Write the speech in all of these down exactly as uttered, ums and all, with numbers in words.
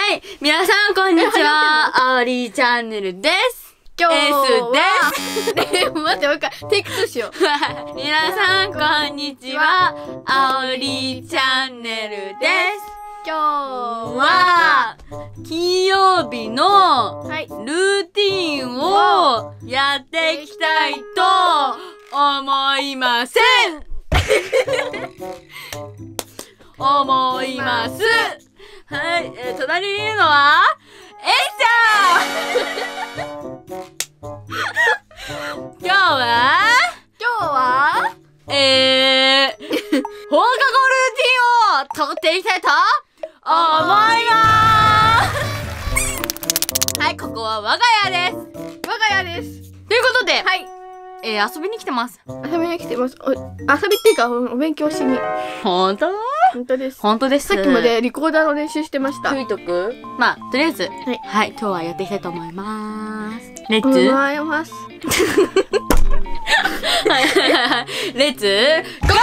はい皆さんこんにちは、あおりチャンネルです。 今日はねえ待ってもう一回テイクツーしよう。 皆さんこんにちは、あおりチャンネルです。 今日は金曜日のはいルーティンをやっていきたいと思いません思います。はい、えー、隣にいるのはえいちゃん今日は今日はえー、放課後ルーティンを取っていきたいと思いますはい、ここは我が家です。 我が家です。 ということで、 はい、 えー、遊びに来てます。 遊びに来てます。お遊びっていうかお勉強しに。 本当？ 本当です。 本当です。 さっきまでリコーダーの練習してました。 吹いとく？まあ、とりあえず、はい、はい、今日はやっていきたいと思います。レッツ。 思います。 はいはいはい。レッツゴー。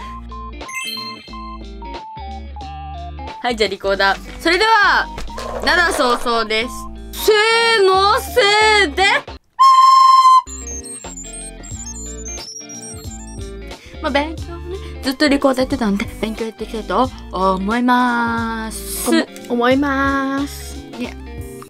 はい、じゃあリコーダー。それでは、なな早々です。せーのせーで。まあ、勉強ね。ずっとリコーダーやってたんで、勉強やっていきたいと思いまーす。 思いまーす。 いや。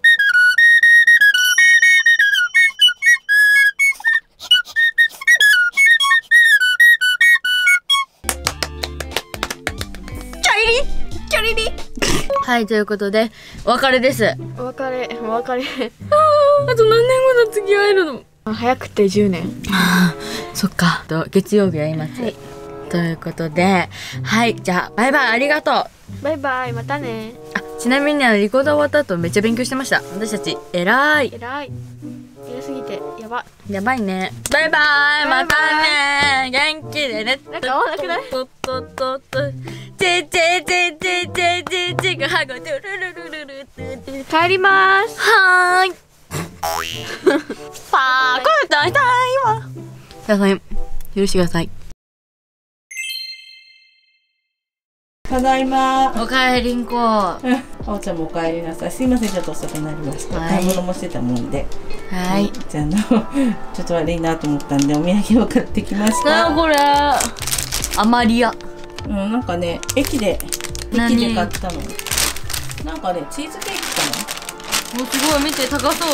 はい、ということで、お別れです。 お別れ、お別れ。 あと何年後の付き合えるの？ 早くてじゅうねん。 ああ、そっか。と月曜日会います。はい、ということで、はい、じゃあバイバイ、ありがとう。 バイバイ、またね。 あ、ちなみにあのリコーダー終わった後めっちゃ勉強してました。私たちえらい。 えらい。偉すぎてやばい。 やばいね。バイバイ、またね。元気でね。 なんか合わなくない？ とっとっとっと。チェチェチェチェチェチェチェがはごルルルルルル。 帰りまーす。 はーい。パーこれ大体わ。皆さん許してください。 ただいま。 おかえりんこ。 あおちゃんもおかえりなさい。すいません、ちょっと遅くなりました。買い物もしてたもんで。 はい。 じゃあのちょっと悪いなと思ったんでお土産を買ってきました。 なあこれ。アマリア。 うん、なんかね、駅で駅で買ったの。なんかね、チーズケーキかな。お、すごい、見て、高そう。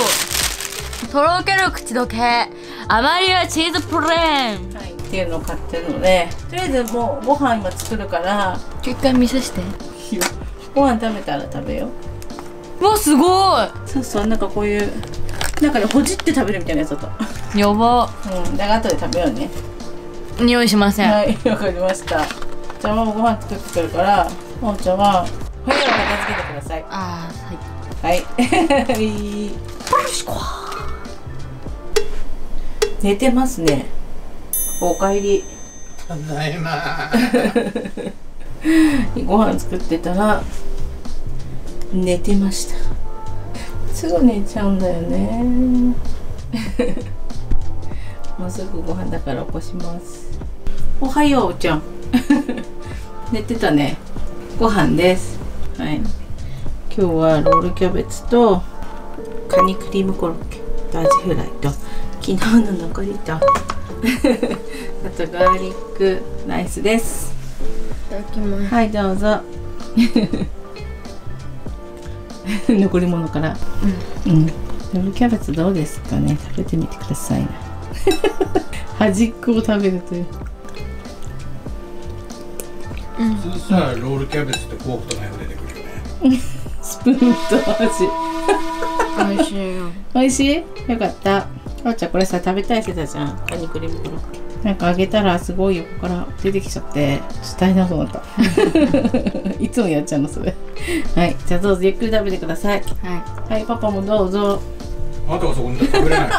とろける口どけ。アマリアチーズプレーン。 はい、っていうのを買ってるので、とりあえずもうご飯今作るから。 一回見せして。 ご飯食べたら食べよう。うわ、すごい。 そうそう、なんかこういうなんかね、ほじって食べるみたいなやつだと。 やば。 うん、だから後で食べようね。 匂いしません。 はい、わかりました。じゃあもうご飯作ってくるから、もうちゃんはお部屋を片付けてください。 ああ、はい。 はい。寝てますね。おかえり。 ただいま。 ご飯作ってたら寝てました。すぐ寝ちゃうんだよね。もうすぐご飯だから起こします。おはよう、おちゃん。寝てたね。ご飯です。はい。今日はロールキャベツとカニクリームコロッケとアジフライと昨日の残りとあとガーリックライスです。 いただきます。 はい、どうぞ。残り物から。うん。うん。ロールキャベツどうですかね。食べてみてくださいな。端っこを食べるという。 普通さ、ロールキャベツってフォークとナイフ出てくるよね。 スプーンと箸。 美味しいよ。 美味しい？よかった。あおちゃんこれさ食べたいしてたじゃん。カニクリームコロッケ。なんかあげたらすごい横から出てきちゃってちょっと大変なことになった。いつもやっちゃうのそれ。はい、じゃあどうぞゆっくり食べてください。はい。はい、パパもどうぞ。 あなたがそこに食べれない。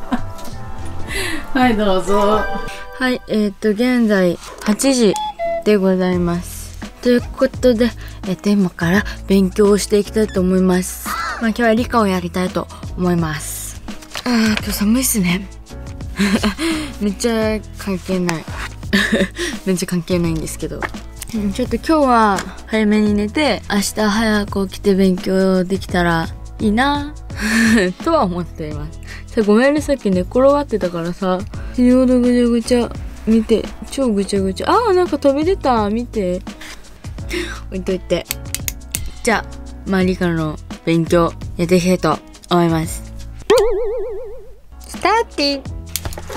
はい、どうぞ。 はい、えっと現在はちじでございます。ということで、えっと今から勉強をしていきたいと思います。まあ今日は理科をやりたいと思います。あー、今日寒いっすね。めっちゃ関係ない。めっちゃ関係ないんですけど。 うんちょっと今日は早めに寝て明日早く起きて勉強できたらいいなとは思っています。さごめんね、さっき寝転がってたからさ死ぬほどぐちゃぐちゃ見て、超ぐちゃぐちゃ。あーなんか飛び出た、見て置いといて。じゃあまあ理科の勉強やっていきたいと思います。スターティー。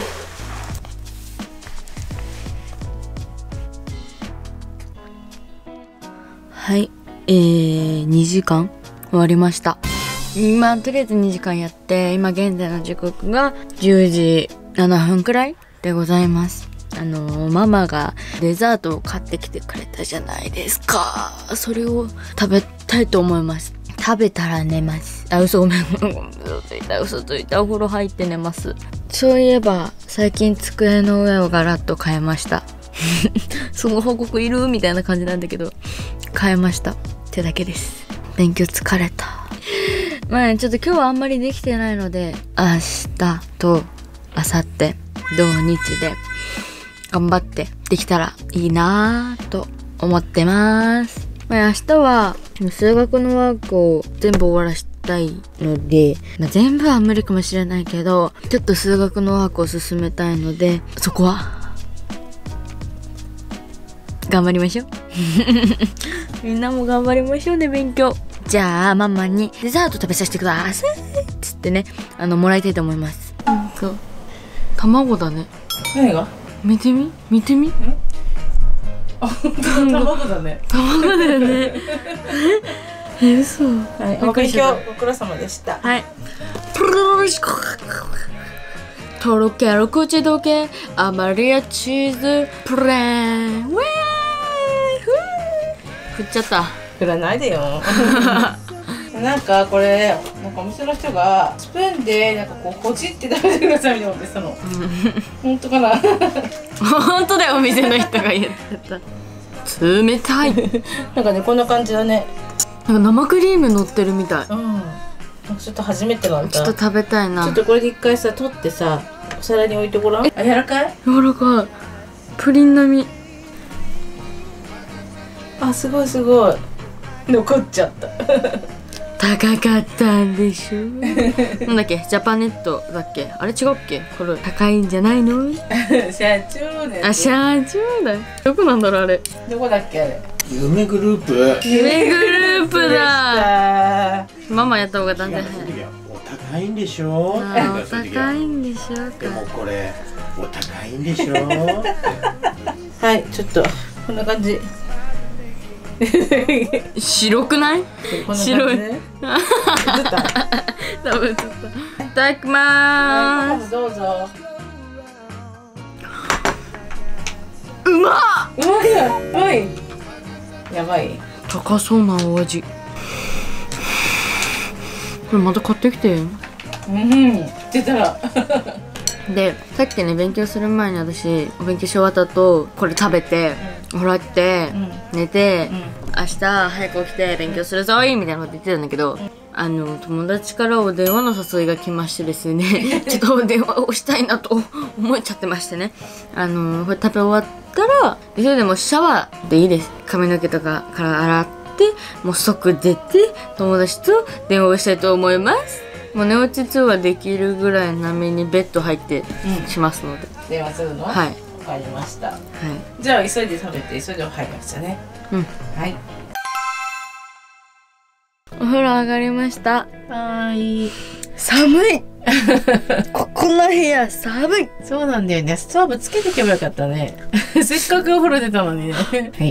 はい、えー、にじかん終わりました。今とりあえずにじかんやって、今現在の時刻がじゅうじななふんくらいでございます。あのー、ママがデザートを買ってきてくれたじゃないですか。それを食べたいと思います。食べたら寝ます。あ、嘘ごめん。嘘ついた、嘘ついた。お風呂入って寝ます。そういえば、最近机の上をガラッと変えました。その報告いるみたいな感じなんだけど、変えましたってだけです。勉強疲れた。まあね、ちょっと今日はあんまりできてないので、明日と明後日土日で頑張ってできたらいいなぁと思ってます。まあ、明日は数学のワークを全部終わらしたいので、まあ、全部は無理かもしれないけど、ちょっと数学のワークを進めたいので、そこは頑張りましょう。みんなも頑張りましょうね、勉強。じゃあママにデザート食べさせてくださいつってね、あのもらいたいと思います。なんか卵だね。 何が？ 見てみ見てみ。 あ、本当だ、卵だね。 卵だよね。え、嘘。 はい、お勉強ご苦労様でした。 はい。とろける口どけアマリアチーズプレーン。ウェー振っちゃった。 振らないでよ。なんかこれなんかお店の人がスプーンでなんかこうほじって食べてくださいみたいなこと言ってたの。本当かな。 本当だよ、お店の人が言ってた。冷たい。 なんかね、こんな感じだね。 なんか生クリーム乗ってるみたい。 うん。なんかちょっと初めてなんだ。 ちょっと食べたいな。 ちょっとこれで一回さ取ってさ、お皿に置いてごらん。あ、柔らかい？ 柔らかい。プリン並み。 あ、すごいすごい。残っちゃった。 高かったんでしょ。なんだっけ、ジャパネットだっけ、あれ違うっけ、これ高いんじゃないの。 社長ね。 あ、社長だ。どこなんだろうあれ。 どこだっけあれ。 夢グループ。 夢グループだ。ママやった方が断然早い。 お高いんでしょ。 あ、お高いんでしょうでもか。 これお高いんでしょ。 はい、ちょっとこんな感じ。 白くない？白い。 ね、 多分ちょっと。いただきまーす。 どうぞ。 うまっ。 うまいや、うまい。やばい。 高そうなお味。これまた買ってきて。 うん、言ってたら。 で、さっきね、勉強する前に私お勉強し終わった後これ食べて、お風呂入って、うん、寝て、うん、明日早く起きて勉強するぞいみたいなこと言ってたんだけど、うん、あの友達からお電話の誘いが来ましてですねちょっとお電話をしたいなと思っちゃってましてね、あのこれ食べ終わったらそれでもシャワーでいいです。髪の毛とかから洗ってもう即出て友達と電話をしたいと思います。もう寝落ち通話できるぐらい波にベッド入ってしますので、 うん、電話するの？はい、わかりました。はい、じゃあ急いで食べて急いで入りましたね。うん、はい。 お風呂上がりました。 はい。 寒い。ここの部屋寒い。 そうなんだよね。ストーブつけてけばよかったね。せっかくお風呂出たのにね。はい。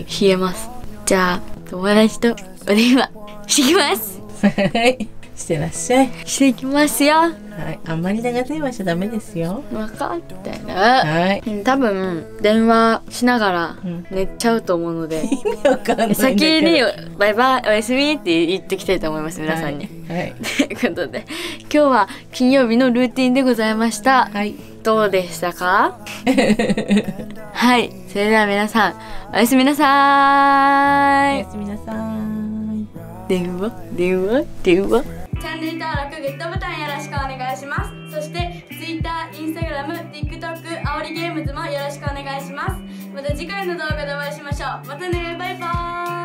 冷えます。じゃあ友達とお電話してきます。 はい。してらっしゃい。 していきますよ。はい、 あんまり長電話しちゃダメですよ。 分かったよ。はい。多分電話しながら寝ちゃうと思うので、 意味わかんないんだけど。 先にバイバイおやすみって言ってきたいと思います皆さんに。 はい。はい、 ということで今日は金曜日のルーティンでございました。 はい。 どうでしたか？はい。それでは皆さんおやすみなさーい。 おやすみなさーい。 電話電話電話。 チャンネル登録グッドボタンよろしくお願いします。 そして Twitter、Instagram、TikTok、あおりゲームズもよろしくお願いします。また次回の動画でお会いしましょう。またね、バイバーイ。